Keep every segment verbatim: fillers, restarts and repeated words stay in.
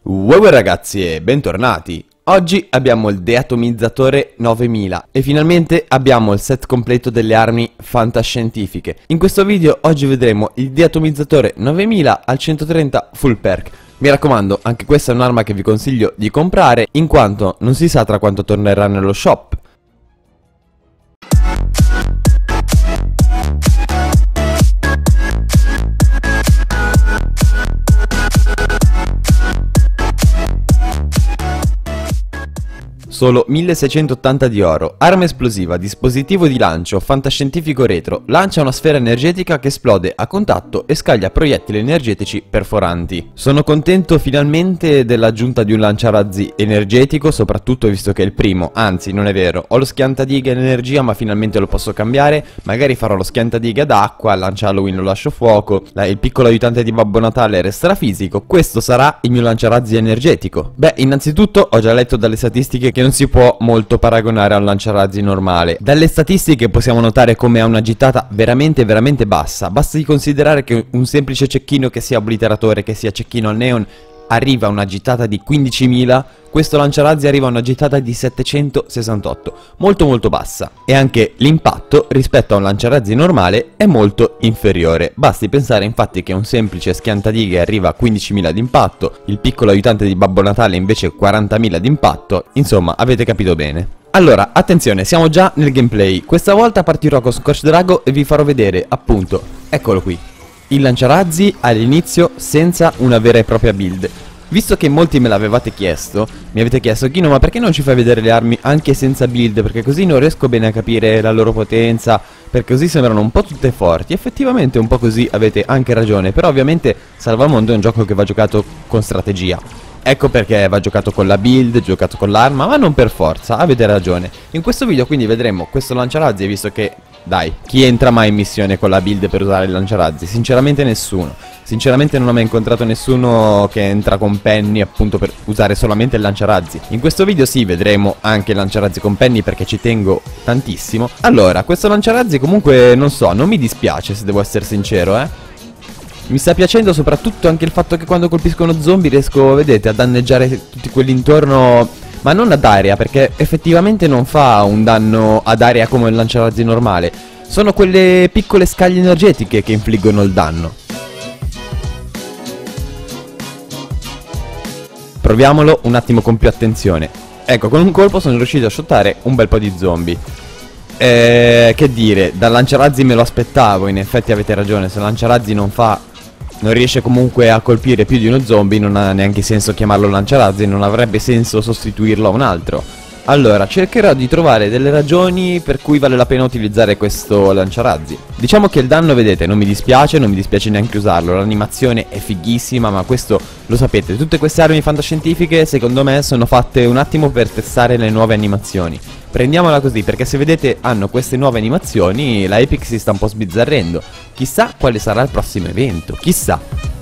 Wow ragazzi e bentornati! Oggi abbiamo il deatomizzatore novemila e finalmente abbiamo il set completo delle armi fantascientifiche. In questo video oggi vedremo il deatomizzatore novemila al centotrenta full perk. Mi raccomando, anche questa è un'arma che vi consiglio di comprare in quanto non si sa tra quanto tornerà nello shop. Solo milleseicentottanta di oro, arma esplosiva, dispositivo di lancio, fantascientifico retro, lancia una sfera energetica che esplode a contatto e scaglia proiettili energetici perforanti. Sono contento finalmente dell'aggiunta di un lanciarazzi energetico, soprattutto visto che è il primo, anzi non è vero, ho lo schiantadighe in energia ma finalmente lo posso cambiare, magari farò lo schiantadighe ad acqua, lancia Halloween lo lascio fuoco, la, il piccolo aiutante di Babbo Natale resterà fisico, questo sarà il mio lanciarazzi energetico. Beh, innanzitutto ho già letto dalle statistiche che non si può molto paragonare a un lanciarazzi normale. Dalle statistiche possiamo notare come ha una gittata veramente veramente bassa. Basta di considerare che un semplice cecchino, che sia obliteratore, che sia cecchino al neon, arriva a una gittata di quindicimila, questo lanciarazzi arriva a una gittata di settecentosessantotto, molto molto bassa. E anche l'impatto rispetto a un lanciarazzi normale è molto inferiore. Basti pensare infatti che un semplice schiantadighe arriva a quindicimila di impatto, il piccolo aiutante di Babbo Natale invece quarantamila di impatto, insomma avete capito bene. Allora, attenzione, siamo già nel gameplay, questa volta partirò con Scorch Drago e vi farò vedere appunto, eccolo qui, il lanciarazzi all'inizio senza una vera e propria build. Visto che molti me l'avevate chiesto, mi avete chiesto Ghino, ma perché non ci fai vedere le armi anche senza build? Perché così non riesco bene a capire la loro potenza, perché così sembrano un po' tutte forti. Effettivamente un po' così avete anche ragione, però ovviamente Salvamondo è un gioco che va giocato con strategia. Ecco perché va giocato con la build, giocato con l'arma, ma non per forza, avete ragione. In questo video quindi vedremo questo lanciarazzi, visto che, dai, chi entra mai in missione con la build per usare il lanciarazzi? Sinceramente nessuno. Sinceramente non ho mai incontrato nessuno che entra con Penny appunto per usare solamente il lanciarazzi. In questo video sì, vedremo anche il lanciarazzi con Penny perché ci tengo tantissimo. Allora, questo lanciarazzi comunque, non so, non mi dispiace se devo essere sincero, eh. Mi sta piacendo soprattutto anche il fatto che quando colpiscono zombie riesco, vedete, a danneggiare tutti quelli intorno, ma non ad area, perché effettivamente non fa un danno ad area come il lanciarazzi normale. Sono quelle piccole scaglie energetiche che infliggono il danno. Proviamolo un attimo con più attenzione. Ecco, con un colpo sono riuscito a shottare un bel po' di zombie. Eh, che dire, dal lanciarazzi me lo aspettavo, in effetti avete ragione, se il lanciarazzi non fa... non riesce comunque a colpire più di uno zombie, non ha neanche senso chiamarlo lanciarazzi, non avrebbe senso sostituirlo a un altro. Allora, cercherò di trovare delle ragioni per cui vale la pena utilizzare questo lanciarazzi. Diciamo che il danno, vedete, non mi dispiace, non mi dispiace neanche usarlo, l'animazione è fighissima, ma questo lo sapete, tutte queste armi fantascientifiche secondo me sono fatte un attimo per testare le nuove animazioni. Prendiamola così, perché se vedete hanno queste nuove animazioni, la Epic si sta un po' sbizzarrendo. Chissà quale sarà il prossimo evento, chissà.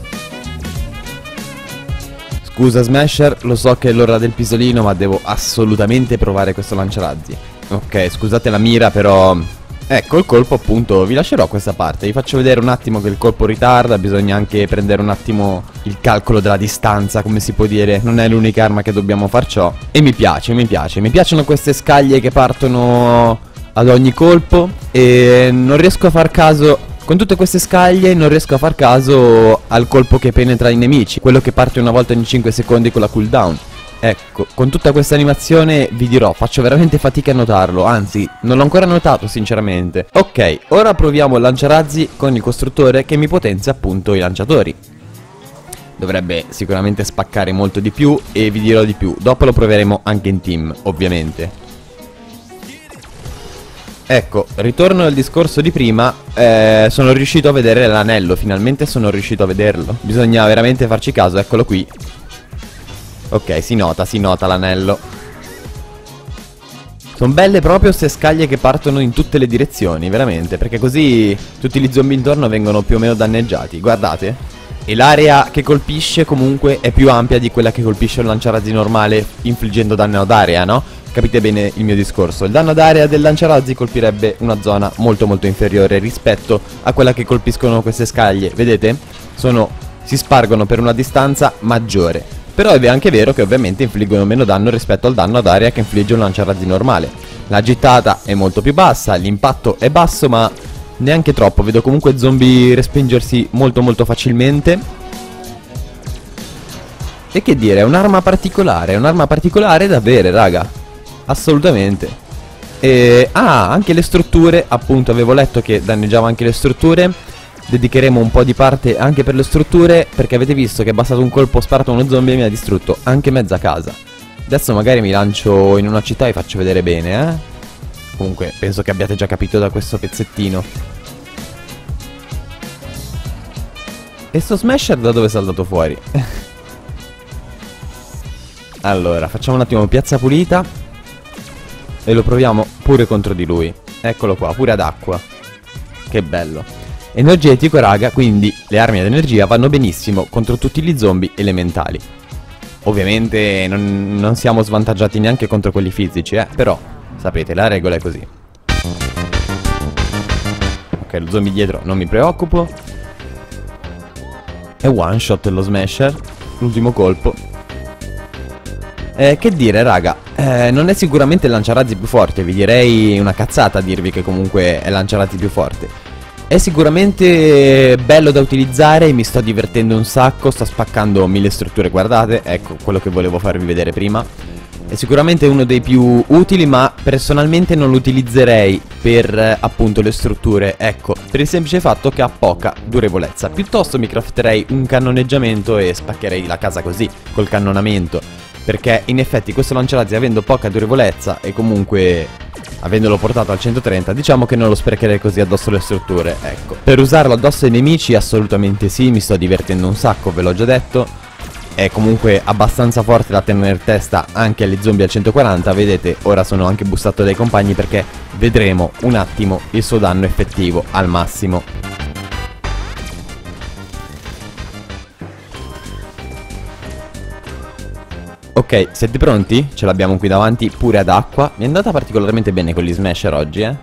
Scusa Smasher, lo so che è l'ora del pisolino, ma devo assolutamente provare questo lanciarazzi. Ok, scusate la mira, però... ecco il colpo appunto, vi lascerò questa parte, vi faccio vedere un attimo che il colpo ritarda, bisogna anche prendere un attimo il calcolo della distanza, come si può dire, non è l'unica arma che dobbiamo far ciò. E mi piace, mi piace, mi piacciono queste scaglie che partono ad ogni colpo e non riesco a far caso... con tutte queste scaglie non riesco a far caso al colpo che penetra i nemici, quello che parte una volta ogni cinque secondi con la cooldown. Ecco, con tutta questa animazione vi dirò, faccio veramente fatica a notarlo, anzi, non l'ho ancora notato sinceramente. Ok, ora proviamo il lanciarazzi con il costruttore che mi potenzia appunto i lanciatori. Dovrebbe sicuramente spaccare molto di più e vi dirò di più, dopo lo proveremo anche in team, ovviamente. Ecco, ritorno al discorso di prima, eh, sono riuscito a vedere l'anello, finalmente sono riuscito a vederlo. Bisogna veramente farci caso, eccolo qui. Ok, si nota, si nota l'anello. Sono belle proprio queste scaglie che partono in tutte le direzioni, veramente, perché così tutti gli zombie intorno vengono più o meno danneggiati, guardate. E l'area che colpisce comunque è più ampia di quella che colpisce un lanciarazzi normale infliggendo danno ad area, no? Capite bene il mio discorso. Il danno d'area del lanciarazzi colpirebbe una zona molto molto inferiore rispetto a quella che colpiscono queste scaglie. Vedete? Sono, si spargono per una distanza maggiore. Però è anche vero che ovviamente infliggono meno danno rispetto al danno ad aria che infligge un lanciarazzi normale. La gittata è molto più bassa, l'impatto è basso ma neanche troppo. Vedo comunque zombie respingersi molto molto facilmente. E che dire, è un'arma particolare, è un'arma particolare da avere, raga. Assolutamente. E... ah, anche le strutture, appunto avevo letto che danneggiava anche le strutture. Dedicheremo un po' di parte anche per le strutture, perché avete visto che è bastato un colpo sparato a uno zombie e mi ha distrutto anche mezza casa. Adesso magari mi lancio in una città e vi faccio vedere bene, eh. Comunque penso che abbiate già capito da questo pezzettino. E sto smasher da dove è saltato fuori? Allora, facciamo un attimo piazza pulita e lo proviamo pure contro di lui. Eccolo qua, pure ad acqua. Che bello. Energetico, raga, quindi le armi ad energia vanno benissimo contro tutti gli zombie elementali. Ovviamente non, non siamo svantaggiati neanche contro quelli fisici, eh. Però, sapete, la regola è così. Ok, lo zombie dietro non mi preoccupo. È one shot lo smasher. L'ultimo colpo. Eh, che dire, raga, eh, non è sicuramente il lanciarazzi più forte. Vi direi una cazzata a dirvi che comunque è il lanciarazzi più forte. È sicuramente bello da utilizzare, mi sto divertendo un sacco, sto spaccando mille strutture, guardate, ecco quello che volevo farvi vedere prima. È sicuramente uno dei più utili, ma personalmente non lo utilizzerei per eh, appunto le strutture, ecco, per il semplice fatto che ha poca durevolezza. Piuttosto mi crafterei un cannoneggiamento e spaccherei la casa così, col cannonamento, perché in effetti questo lanciarazzi, avendo poca durevolezza e comunque avendolo portato al centotrenta, diciamo che non lo sprecherei così addosso alle strutture, ecco. Per usarlo addosso ai nemici assolutamente sì, mi sto divertendo un sacco, ve l'ho già detto. È comunque abbastanza forte da tenere testa anche agli zombie al centoquaranta, vedete, ora sono anche bustato dai compagni perché vedremo un attimo il suo danno effettivo al massimo. Ok, siete pronti? Ce l'abbiamo qui davanti pure ad acqua. Mi è andata particolarmente bene con gli smasher oggi, eh.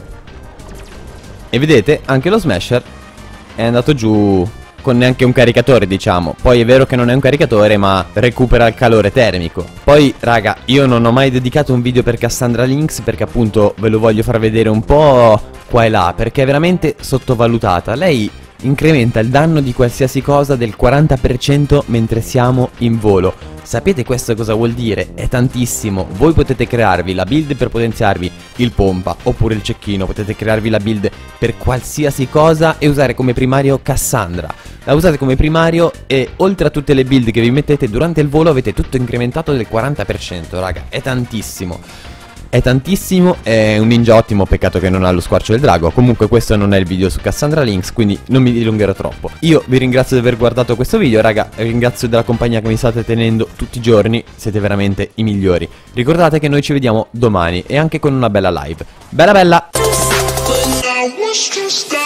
E vedete, anche lo smasher è andato giù con neanche un caricatore, diciamo. Poi è vero che non è un caricatore, ma recupera il calore termico. Poi, raga, io non ho mai dedicato un video per Cassandra Lynx perché appunto ve lo voglio far vedere un po' qua e là, perché è veramente sottovalutata. Lei incrementa il danno di qualsiasi cosa del quaranta per cento mentre siamo in volo. Sapete questo cosa vuol dire? È tantissimo. Voi potete crearvi la build per potenziarvi il pompa oppure il cecchino, potete crearvi la build per qualsiasi cosa e usare come primario Cassandra. La usate come primario e oltre a tutte le build che vi mettete durante il volo avete tutto incrementato del quaranta per cento, raga, è tantissimo. È tantissimo, è un ninja ottimo, peccato che non ha lo squarcio del drago. Comunque questo non è il video su Cassandra Lynx, quindi non mi dilungherò troppo. Io vi ringrazio di aver guardato questo video, raga, ringrazio della compagnia che mi state tenendo tutti i giorni, siete veramente i migliori. Ricordate che noi ci vediamo domani e anche con una bella live. Bella bella!